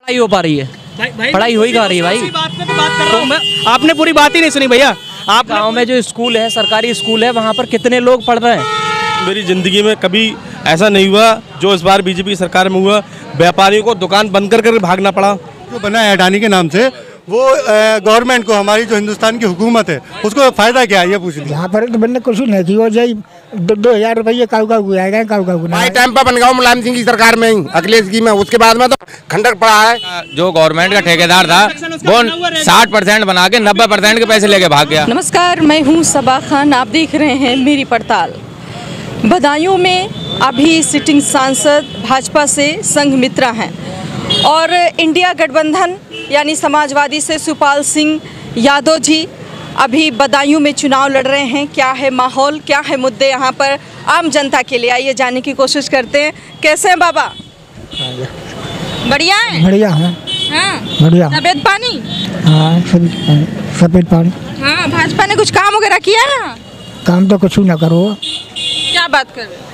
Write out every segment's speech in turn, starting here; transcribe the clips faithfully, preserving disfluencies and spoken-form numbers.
पढ़ाई हो पा रही है? भाई, भाई, पढ़ाई हो ही कहा रही है भाई। बात पे तो बात कर रहा हूं मैं। आपने पूरी बात ही नहीं सुनी भैया। आप गांव में जो स्कूल है, सरकारी स्कूल है, वहाँ पर कितने लोग पढ़ रहे हैं? मेरी ज़िंदगी में कभी ऐसा नहीं हुआ जो इस बार बीजेपी की सरकार में हुआ। व्यापारियों को दुकान बंद कर कर भागना पड़ा। जो बना है अडानी के नाम से, वो गवर्नमेंट को, हमारी जो हिंदुस्तान की हुकूमत है, उसको फ़ायदा क्या है ये पूछ लीजिए। यहाँ पर तो बनने कुछ नहीं की, वो जाई दो दो हजार रुपये काउ काउ आएगा, काउ काउ भाई टाइम पर बन गया मुलायम सिंह की सरकार में ही, अखिलेश की में, उसके बाद में तो खंडर पड़ा है। जो गवर्नमेंट का ठेकेदार था वो साठ परसेंट बना के नब्बे परसेंट के पैसे लेके भाग गया। नमस्कार, मैं हूँ सबा खान, आप देख रहे हैं मेरी पड़ताल। बदायूं में अभी सिटिंग सांसद भाजपा से संघ मित्रा हैं और इंडिया गठबंधन यानी समाजवादी से सुपाल सिंह यादव जी अभी बदायूं में चुनाव लड़ रहे हैं। क्या है माहौल, क्या है मुद्दे यहाँ पर आम जनता के लिए, आइए जानने की कोशिश करते हैं। कैसे हैं बाबा? बढ़िया है। बढ़िया है। हाँ बढ़िया। तबियत पानी? हाँ सफेद पानी। हाँ, भाजपा ने कुछ काम वगैरह किया है? काम तो कुछ ना करो। क्या बात कर रहे?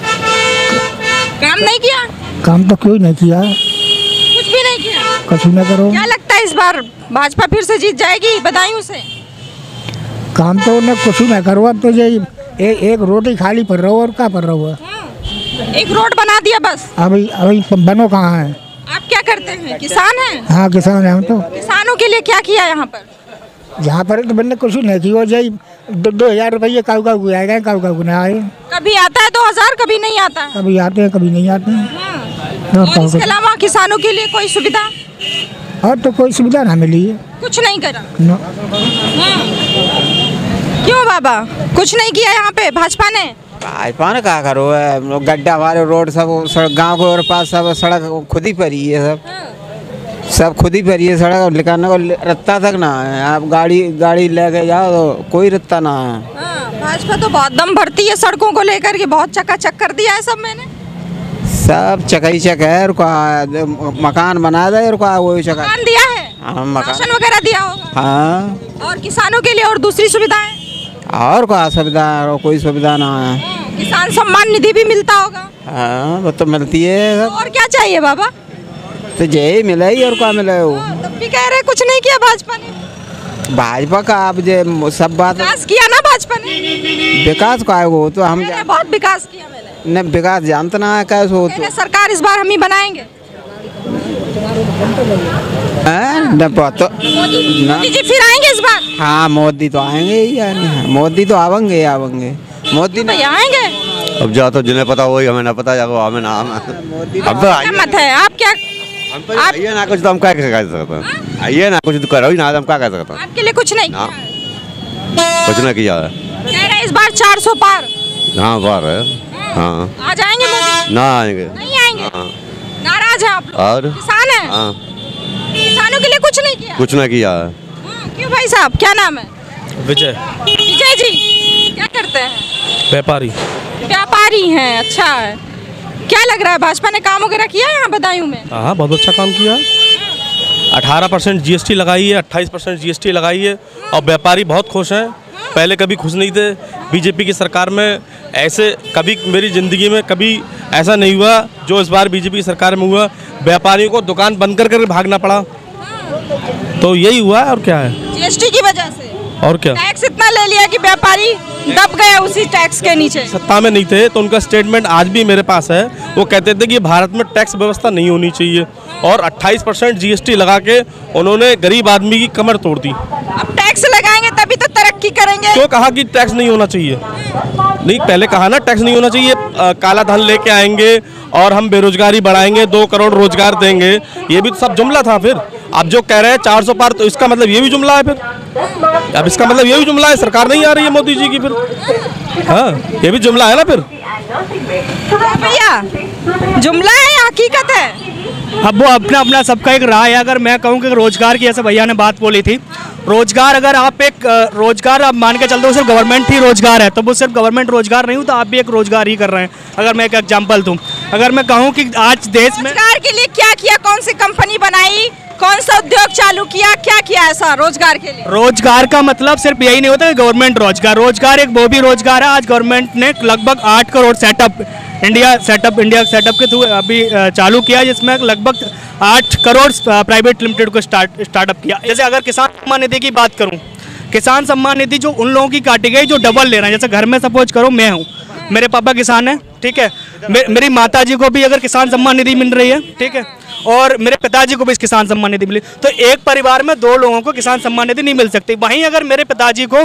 काम नहीं किया? काम तो क्यों नहीं किया? कुछ भी नहीं किया? कुछ ना करो। क्या लगता है इस बार भाजपा फिर से जीत जाएगी बदायूं से? काम तो उन्हें कुछ ना करो। अब तो ये ए, एक रोटी खाली पड़ रहा हो और क्या पड़ रहा हुआ? एक रोड बना दिया बस। अभी अभी बनो कहाँ है? आप क्या करते हैं? किसान हैं? हाँ किसान है हम तो। किसानों के लिए क्या किया यहाँ पर? यहाँ पर तो बनने कुछ नहीं की, वो जाई दो दो हजार रुपये काउ काउ आएगा, काउ काउ ना आए। कभी आता है दो हजार, कभी नहीं आता है। कभी आते हैं कभी नहीं आते हैं। हाँ। और इसके अलावा किसानों के लिए कोई सुविधा? और तो कोई सुविधा ना मिली है। कुछ नहीं करा? नो। हाँ। क्यों बाबा, कुछ नहीं किया यहाँ पे भाजपा ने? भाजपा ने क्या करो है, गड्ढा हमारे रोड सब सड़क गाँव के और पास सब सड़क खुद ही पड़ी है, सब सब खुद ही पड़ी है सड़क, निकालने को रत्ता तक ना है। आप गाड़ी गाड़ी लेके जाओ तो कोई रत्ता ना है। हाँ, भाजपा तो बहुत दम भरती है सड़कों को लेकर के, बहुत चकाचक कर दिया है सब। मैंने सब चकाई चक है, मकान बना दे वही चका मकान दिया है। हाँ, मकान राशन वगैरह दिया होगा। हाँ। और किसानों के लिए और दूसरी सुविधाएं? और क्या सुविधा? और कोई सुविधा ना है। किसान सम्मान निधि भी मिलता होगा। हाँ वो तो मिलती है। और क्या चाहिए बाबा? तो यही मिले ही, और क्या मिले हो? तब भी कह रहे कुछ नहीं किया भाजपा ने। भाजपा का आप जे सब बात विकास किया ना भाजपा ने? विकास का है वो तो हम बहुत विकास किया मैंने। न विकास जानते ना है कैसे हो तो। सरकार इस बार हम ही बनाएंगे। न तो मोदी जी फिर आएंगे इस बार? हाँ मोदी तो आएंगे ही यार, मोदी तो आवेंगे आवेंगे मोदी नहीं आएंगे। अब जा तो जिन्हें पता वही हमें ना पता, जाओ हमें नाम अब तो मत है। आप क्या हम तो आइए ना कुछ तो हम क्या कर सकते हैं? आइए ना कुछ तो करो ही ना, हम क्या कर सकते हैं? आपके लिए कुछ नहीं किया? कुछ ना किया है। कह रहे इस बार चार सौ पार। हाँ बार है। हाँ आ जाएंगे मोदी? ना आएंगे। नहीं आएंगे। नाराज हैं आप लोग? और किसान हैं? हाँ किसानों के लिए कुछ नहीं किया? कुछ ना किया है। क्यों भाई साहब, क्या नाम है? विजय। विजय जी क्या करते हैं? व्यापारी। व्यापारी हैं, अच्छा है। क्या लग रहा है भाजपा ने काम वगैरह किया यहाँ बदायूं में? हाँ बहुत अच्छा काम किया है। अठारह परसेंट जीएसटी लगाई है, अट्ठाईस परसेंट जीएसटी लगाई है और व्यापारी बहुत खुश हैं। पहले कभी खुश नहीं थे बीजेपी की सरकार में। ऐसे कभी मेरी ज़िंदगी में कभी ऐसा नहीं हुआ जो इस बार बीजेपी की सरकार में हुआ। व्यापारियों को दुकान बंद कर कर भागना पड़ा। तो यही हुआ है और क्या है? जीएसटी की वजह से। और क्या? टैक्स इतना ले लिया कि व्यापारी दब गया उसी टैक्स के नीचे। सत्ता में नहीं थे तो उनका स्टेटमेंट आज भी मेरे पास है। वो कहते थे कि भारत में टैक्स व्यवस्था नहीं होनी चाहिए और अट्ठाईस परसेंट जीएसटी लगा के उन्होंने गरीब आदमी की कमर तोड़ दी। अब टैक्स लगाएंगे तभी तो तरक्की करेंगे। क्यों कहा कि टैक्स नहीं होना चाहिए? नहीं, पहले कहा ना टैक्स नहीं होना चाहिए। आ, काला धन लेके आएंगे और हम बेरोजगारी बढ़ाएंगे, दो करोड़ रोजगार देंगे, ये भी तो सब जुमला था। फिर अब जो कह रहे हैं चार सौ पार, तो इसका मतलब ये भी जुमला है। फिर अब इसका मतलब ये भी जुमला है, सरकार नहीं आ रही है मोदी जी की। फिर हाँ ये भी जुमला है ना। फिर भैया जुमला है या हकीकत है? अब वो अपना अपना सबका एक राय है। अगर मैं कहूँ कि रोजगार की, जैसे भैया ने बात बोली थी, रोजगार अगर आप एक रोजगार आप मान के चलते हो सिर्फ गवर्नमेंट ही रोजगार है, तो वो सिर्फ गवर्नमेंट रोजगार नहीं हो तो आप भी एक रोजगार ही कर रहे हैं। अगर मैं एक एग्जांपल दूं, अगर मैं कहूं कि आज देश में रोजगार के लिए क्या किया, कौन सी कंपनी बनाई, कौन सा उद्योग चालू किया, क्या किया ऐसा रोजगार के लिए? रोजगार का मतलब सिर्फ यही नहीं होता कि गवर्नमेंट रोजगार रोजगार एक वो भी रोजगार है। आज गवर्नमेंट ने लगभग आठ crore setup India setup India setup के थ्रू अभी अ, चालू किया, जिसमें लगभग आठ करोड़ प्राइवेट लिमिटेड को स्टार्ट स्टार्टअप किया। जैसे अगर किसान सम्मान निधि की बात करूं, किसान सम्मान निधि जो उन लोगों की काटी गई जो डबल ले रहे हैं। जैसे घर में सपोज करो मैं हूँ, मेरे पापा किसान हैं, ठीक है, मे, मेरी माता जी को भी अगर किसान सम्मान निधि मिल रही है, ठीक है, और मेरे पिताजी को भी इस किसान सम्मान निधि मिली, तो एक परिवार में दो लोगों को किसान सम्मान निधि नहीं मिल सकती। वहीं अगर मेरे पिताजी को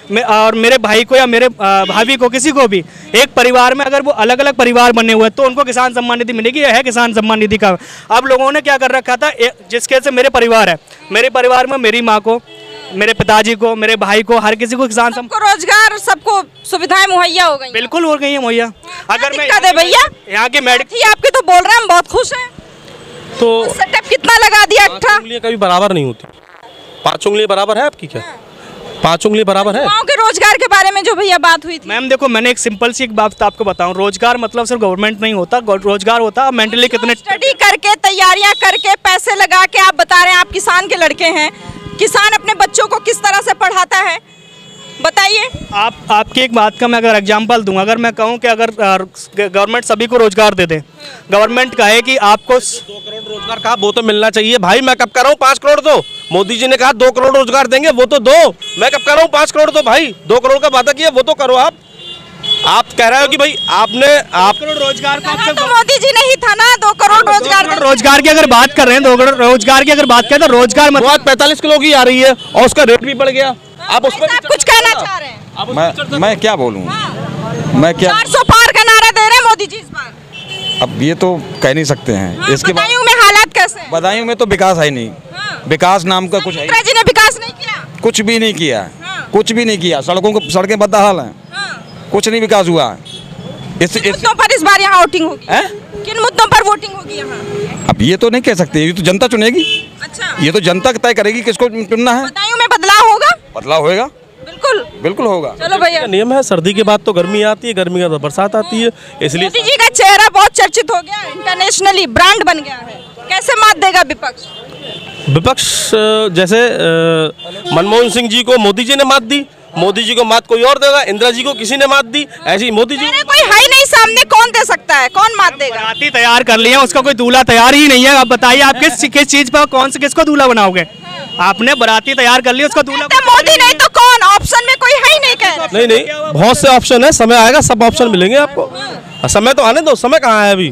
और मेरे भाई को या मेरे भाभी को, किसी को भी एक परिवार में अगर वो अलग अलग परिवार बने हुए हैं तो उनको किसान सम्मान निधि मिलेगी। यह है किसान सम्मान निधि का। अब लोगों ने क्या कर रखा था, जिसके से मेरे परिवार है, मेरे परिवार में मेरी माँ को, मेरे पिताजी को, मेरे भाई को, हर किसी को किसान सबको रोजगार, सबको सुविधाएं मुहैया हो गई। बिल्कुल हो गई है मुहैया। अगर मैं दिक्कत है भैया, यहाँ के मेडिकल आपके तो बोल रहे हैं हम बहुत खुश हैं, तो सेटअप कितना लगा दिया? पाँच उंगलियां कभी बराबर नहीं होती। पाँच उंगलियां बराबर है आपकी क्या? पाँच उंगलियां बराबर है? गाँव के रोजगार के बारे में जो भैया बात हुई थी। मैम देखो, मैंने एक सिंपल सी एक बात आपको बताऊं, रोजगार मतलब सिर्फ गवर्नमेंट नहीं होता, रोजगार होता मेंटली कितने स्टडी करके, तैयारियां करके, पैसे लगा के आप बता रहे हैं आप किसान के लड़के हैं, किसान अपने बच्चों को किस तरह से पढ़ाता है बताइए। आप आपकी एक बात का मैं अगर एग्जांपल दूं, अगर मैं कहूं कि अगर गवर्नमेंट सभी को रोजगार दे दे, गवर्नमेंट कहे कि आपको दो करोड़ रोजगार कहा, वो तो मिलना चाहिए भाई। मैं कब कर रहा हूँ पाँच करोड़ दो, मोदी जी ने कहा दो करोड़ रोजगार देंगे, वो तो दो। मैं कब कर रहा हूँ पाँच करोड़ दो भाई, दो करोड़ का वादा किया वो तो करो। आप आप कह रहे हो कि भाई आपने आप करोड़ रोजगार का तो मोदी जी नहीं था ना, दो करोड़ रोजगार। रोजगार की अगर बात कर रहे हैं, दो करोड़ रोजगार की अगर बात करें तो रोजगार मतलब पैंतालीस किलो की आ रही है और उसका रेट भी बढ़ गया। आप उस पर कुछ कहना चाह रहे हैं? मैं मैं क्या बोलूँ, मैं क्या चार सौ पार का नारा दे रहे हैं मोदी जी इस बार। अब ये तो कह नहीं सकते हैं। हाँ, इसके बाद बदायूं में हालात कैसे हैं? बदायूं में तो विकास है नहीं। हाँ। विकास नाम का कुछ है जी ने विकास नहीं किया, कुछ भी नहीं किया। हाँ। कुछ भी नहीं किया। सड़कों को सड़कें बदहाल हैं। हाँ। कुछ नहीं विकास हुआ है। इस, इस मुद्दों पर इस बार यहाँ वोटिंग होगी है? किन मुद्दों पर वोटिंग होगी यहाँ? अब ये तो नहीं कह सकते, ये तो जनता चुनेगी। अच्छा, ये तो जनता तय करेगी किसको चुनना है। बदायूं में बदलाव होगा? बदलाव होएगा, बिल्कुल बिल्कुल होगा। चलो भैया, नियम है, सर्दी के बाद तो गर्मी आती है, गर्मी के बाद बरसात आती है, इसलिए मोदी जी का चेहरा बहुत चर्चित हो गया, इंटरनेशनली ब्रांड बन गया है। कैसे मात देगा विपक्ष? विपक्ष जैसे मनमोहन सिंह जी को मोदी जी ने मात दी, मोदी जी को मात कोई और देगा, इंदिरा जी को किसी ने मात दी, ऐसी मोदी जी कोई है ही नहीं सामने, कौन दे सकता है, कौन मात देगा? बाराती तैयार कर लिया, उसका कोई दूल्हा तैयार ही नहीं है। आप बताइए, आप किस किस चीज पर कौन से किसको दूल्हा बनाओगे? आपने बाराती तैयार कर लिया, उसका दूल्हा मोदी नहीं तो कौन? ऑप्शन में कोई है ही नहीं कह रहे। नहीं नहीं, बहुत से ऑप्शन है, समय आएगा सब ऑप्शन मिलेंगे आपको। समय तो आने दो, समय कहाँ है अभी,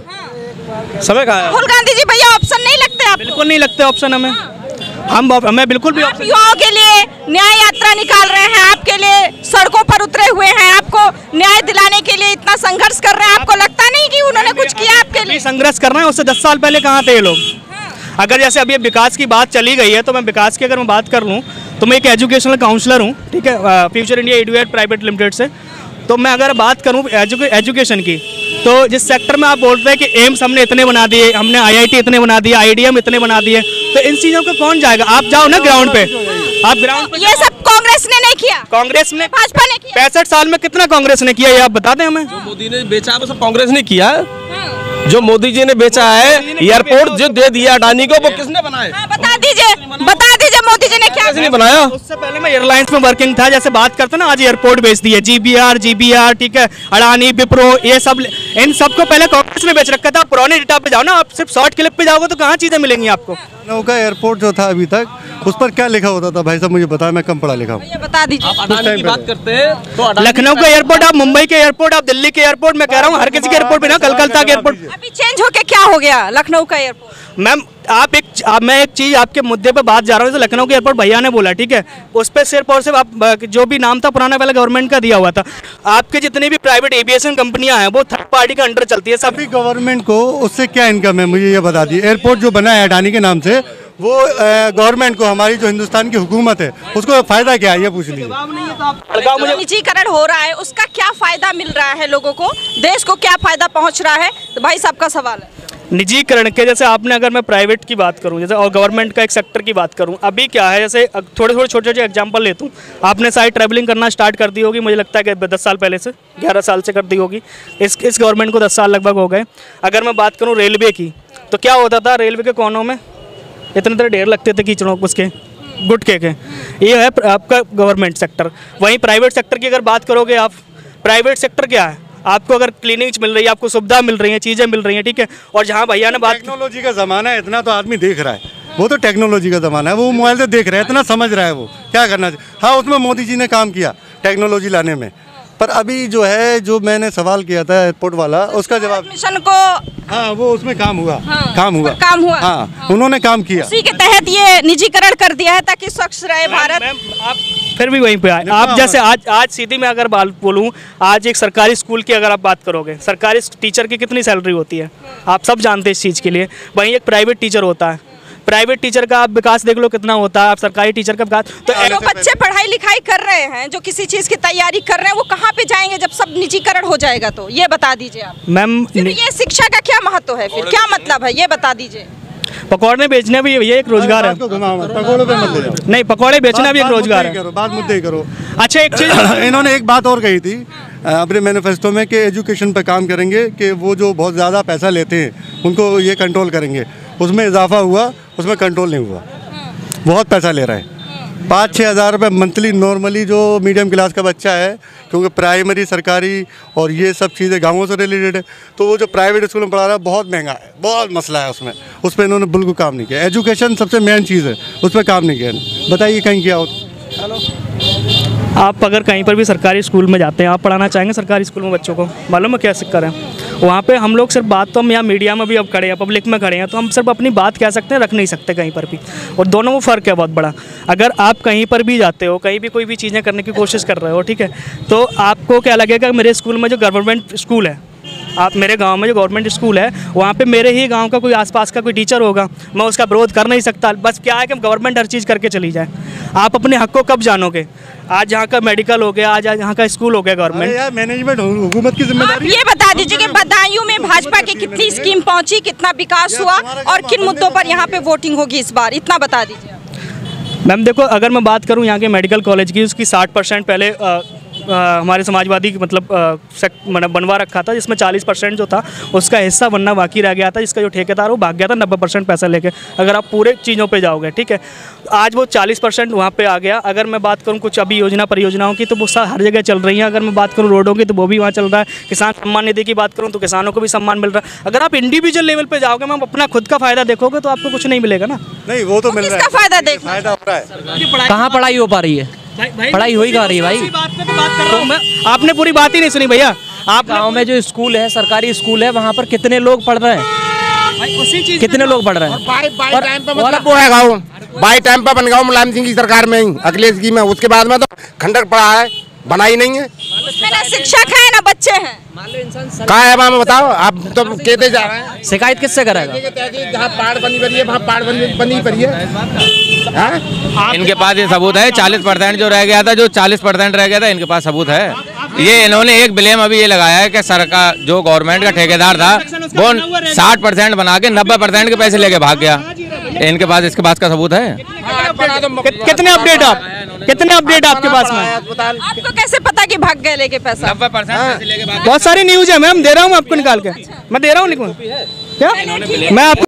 समय कहाँ है? राहुल गांधी जी भैया ऑप्शन नहीं लगते आपको? बिल्कुल नहीं लगते ऑप्शन हमें। हम हमें बिल्कुल भी आप युवाओं के लिए न्याय यात्रा निकाल रहे हैं, आपके लिए सड़कों पर उतरे हुए हैं, आपको न्याय दिलाने के लिए इतना संघर्ष कर रहे हैं, आपको लगता नहीं कि उन्होंने कुछ किया आपके लिए? संघर्ष कर रहे हैं, उससे दस साल पहले कहाँ थे ये लोग? अगर जैसे अभी विकास की बात चली गई है, तो मैं विकास की अगर मैं बात कर लूँ तो मैं एक एजुकेशनल काउंसलर हूँ, ठीक है, future India Eduate private limited से। तो मैं अगर बात करूँ एजुके, एजुकेशन की, तो जिस सेक्टर में आप बोल रहे हैं कि एम्स हमने इतने बना दिए, हमने आईआईटी इतने बना दिए, आईडीएम इतने बना दिए, तो इन चीज़ों को कौन जाएगा? आप जाओ ना ग्राउंड पे, आप ग्राउंड पे। ये सब कांग्रेस ने नहीं किया, कांग्रेस ने, भाजपा ने किया। पैंसठ साल में कितना कांग्रेस ने किया, ये आप बता दें हमें। जो मोदी ने बेचा वो सब कांग्रेस ने किया है। जो मोदी जी ने बेचा है एयरपोर्ट जो दे दिया अडानी को, वो किसने बनाया? हाँ, बता दीजिए, बता दीजिए मोदी जी ने क्या नहीं बनाया। उससे पहले मैं एयरलाइंस में वर्किंग था, जैसे बात करते ना, आज एयरपोर्ट बेच दिए, जीबीआर जीबीआर, ठीक है, अडानी, विप्रो, ये सब, इन सबको पहले कांग्रेस ने बेच रखा था। पुराने डेटा पे जाओ ना, आप सिर्फ शॉर्ट क्लिप पे जाओगे तो कहाँ चीजें मिलेंगी आपको? लखनऊ का एयरपोर्ट जो था अभी तक, उस पर क्या लिखा होता था भाई साहब, मुझे बताया, मैं कम पढ़ा लिखा हूँ। बता दीजिए। अडानी की बात करते हैं तो लखनऊ का एयरपोर्ट, आप मुंबई के एयरपोर्ट, आप दिल्ली के एयरपोर्ट, मैं कह रहा हूँ हर किसी के एयरपोर्ट पे ना, कलकत्ता के एयरपोर्ट। अभी चेंज होके क्या हो गया लखनऊ का एयरपोर्ट? मैम आप एक आप, मैं एक चीज़ आपके मुद्दे पे बात जा रहा हूँ, जैसे लखनऊ के एयरपोर्ट भैया ने बोला, ठीक है, उस पर सिर्फ और सिर्फ आप जो भी नाम था पुराना पहले गवर्नमेंट का दिया हुआ था। आपके जितनी भी प्राइवेट एविएशन कंपनियां हैं वो थर्ड पार्टी के अंडर चलती है। सभी गवर्नमेंट को उससे क्या इनकम है, मुझे ये बता दिए। एयरपोर्ट जो बना है अडानी के नाम से, वो गवर्नमेंट को, हमारी जो हिंदुस्तान की हुकूमत है, उसको फायदा क्या है, ये पूछ लीजिए। निजीकरण हो रहा है, उसका क्या फायदा मिल रहा है लोगों को, देश को क्या फायदा पहुंच रहा है, तो भाई साहब का सवाल है। निजीकरण के, जैसे आपने, अगर मैं प्राइवेट की बात करूं जैसे, और गवर्नमेंट का एक सेक्टर की बात करूं, अभी क्या है, जैसे थोड़े थोड़े छोटे छोटे एग्जांपल लेता हूं। आपने शायद ट्रैवलिंग करना स्टार्ट कर दी होगी, मुझे लगता है कि दस साल पहले से, ग्यारह साल से कर दी होगी। इस इस गवर्नमेंट को दस साल लगभग हो गए। अगर मैं बात करूँ रेलवे की, तो क्या होता था रेलवे के कोनों में इतने तरह ढेर लगते थे कीचड़ों को उसके गुटके के। ये है आपका गवर्नमेंट सेक्टर। वहीं प्राइवेट सेक्टर की अगर बात करोगे आप, प्राइवेट सेक्टर क्या है, आपको अगर क्लिनिक्स मिल रही है, आपको सुविधा मिल रही है, चीज़ें मिल रही हैं, ठीक है। और जहाँ भैया ने बात, टेक्नोलॉजी का ज़माना है, इतना तो आदमी देख रहा है, वो तो टेक्नोलॉजी का ज़माना है, वो मोबाइल से देख रहा है, इतना समझ रहा है वो क्या करना चाहिए। हाँ, उसमें मोदी जी ने काम किया टेक्नोलॉजी लाने में, पर अभी जो है जो मैंने सवाल किया था एयरपोर्ट वाला, उसका जवाब मिशन को, हाँ वो उसमें काम हुआ, हाँ, काम हुआ काम हुआ, हाँ, हाँ उन्होंने काम किया, उसी के तहत ये निजीकरण कर दिया है ताकि स्वच्छ रहे भारत। मैम आप फिर भी वहीं पे आए आप, जैसे आज आज सीधी मैं अगर बात बोलूँ, आज एक सरकारी स्कूल की अगर आप बात करोगे, सरकारी टीचर की कितनी सैलरी होती है आप सब जानते हैं इस चीज़ के लिए। वहीं एक प्राइवेट टीचर होता है, प्राइवेट टीचर का आप विकास देख लो कितना होता है, आप सरकारी टीचर का विकास। तो जो बच्चे पढ़ाई लिखाई कर रहे हैं, जो किसी चीज़ की तैयारी कर रहे हैं, वो कहाँ पे जाएंगे जब सब निजीकरण हो जाएगा? तो ये बता दीजिए आप मैम, फिर ये शिक्षा का क्या महत्व है, फिर क्या मतलब है, ये बता दीजिए। पकौड़े बेचने भी ये एक रोजगार है, पकौड़ों पे मत ले जाओ। नहीं पकौड़े बेचना भी एक रोजगार है। बात मुद्दे ही करो। अच्छा एक चीज़ इन्होंने एक बात और कही थी अपने मैनिफेस्टो में कि एजुकेशन पे काम करेंगे, कि वो जो बहुत ज़्यादा पैसा लेते हैं उनको ये कंट्रोल करेंगे। उसमें इजाफा हुआ, उसमें कंट्रोल नहीं हुआ, बहुत पैसा ले रहे हैं। पाँच छः हज़ार रुपये मंथली नॉर्मली जो मीडियम क्लास का बच्चा है, क्योंकि प्राइमरी सरकारी और ये सब चीज़ें गाँवों से रिलेटेड है, तो वो जो प्राइवेट स्कूल में पढ़ा रहा है बहुत महंगा है, बहुत मसला है उसमें, उस पर इन्होंने बिल्कुल काम नहीं किया। एजुकेशन सबसे मेन चीज़ है, उस पर काम नहीं किया। बताइए कहीं किया हो? आप अगर कहीं पर भी सरकारी स्कूल में जाते हैं, आप पढ़ाना चाहेंगे सरकारी स्कूल में बच्चों को, मालूम है क्या सिक्कर है वहाँ पे? हम लोग सिर्फ बात तो हम यहाँ मीडिया में भी अब खड़े हैं, पब्लिक में खड़े हैं, तो हम सिर्फ अपनी बात कह सकते हैं, रख नहीं सकते कहीं पर भी। और दोनों में फ़र्क है बहुत बड़ा। अगर आप कहीं पर भी जाते हो, कहीं भी कोई भी चीज़ें करने की कोशिश कर रहे हो, ठीक है, तो आपको क्या लगेगा, मेरे स्कूल में जो गवर्नमेंट स्कूल है, आप मेरे गांव में जो गवर्नमेंट स्कूल है, वहाँ पे मेरे ही गांव का कोई आसपास का कोई टीचर होगा, मैं उसका विरोध कर नहीं सकता। बस क्या है कि गवर्नमेंट हर चीज़ करके चली जाए। आप अपने हक को कब जानोगे? आज यहाँ का मेडिकल हो गया, आज यहाँ का स्कूल हो गया गवर्नमेंट, यार मैनेजमेंट हुकूमत की जिम्मेदारी। ये बता दीजिए कि बदायूं में भाजपा की कितनी स्कीम पहुंची, कितना विकास हुआ और किन मुद्दों पर यहाँ पे वोटिंग होगी इस बार, इतना बता दीजिए। मैम देखो, अगर मैं बात करूँ यहाँ के मेडिकल कॉलेज की, उसकी साठ परसेंट पहले आ, आ, हमारे समाजवादी मतलब मतलब बनवा रखा था, जिसमें चालीस परसेंट जो था उसका हिस्सा बनना बाकी रह गया था, जिसका जो ठेकेदार वो भाग गया था नब्बे परसेंट पैसा लेके। अगर आप पूरे चीज़ों पे जाओगे, ठीक है, आज वो चालीस परसेंट वहाँ पे आ गया। अगर मैं बात करूँ कुछ अभी योजना परियोजनाओं की, तो वो हर जगह चल रही हैं। अगर मैं बात करूँ रोडों की, तो वो भी वहाँ चल रहा है। किसान सम्मान निधि की बात करूँ तो किसानों को भी सम्मान मिल रहा है। अगर आप इंडिविजुअल लेवल पे जाओगे मैम, अपना खुद का फ़ायदा देखोगे, तो आपको कुछ नहीं मिलेगा ना। नहीं, वो तो मिल रहा है, किसका फायदा देख फायदा हो रहा है। कहाँ पढ़ाई हो पा रही है? पढ़ाई हो ही कहाँ रही है भाई? तो मैं, आपने पूरी बात ही नहीं सुनी भैया। आप गांव में जो स्कूल है, सरकारी स्कूल है, वहाँ पर कितने लोग पढ़ रहे हैं? उसी चीज़ कितने लोग पढ़ रहे हैं? वो है गाँव बाई टाइम पर बन गया मुलायम सिंह की सरकार में ही, अखिलेश की में, उसके बाद में तो खंडर पड़ा है, बनाई नहीं है। ना शिक्षक है ना बच्चे हैं। कहाँ है वहाँ बताओ, आप तो कहते जा रहे हैं। शिकायत किससे करेगा? जहाँ पहाड़ बनी पड़ी है वहाँ पहाड़ बनी बनी पड़ी है। इनके पास ये सबूत है, चालीस परसेंट जो रह गया था, जो चालीस परसेंट रह गया था, इनके पास सबूत है। ये इन्होंने एक ब्लेम अभी ये लगाया है कि सरकार जो गवर्नमेंट का ठेकेदार था वो साठ परसेंट बना के नब्बे परसेंट के पैसे लेके भाग गया। इनके पास इसके पास का सबूत है। कितने अपडेट आप कितने अपडेट आपके पास में? आपको कैसे पता कि भाग गए लेके पैसा? नब्बे परसेंट पैसे लेके भाग गया। बहुत सारी न्यूज है मैम, दे रहा हूँ मैं आपको निकाल के, मैं दे रहा हूँ निकाल क्या मैं आपको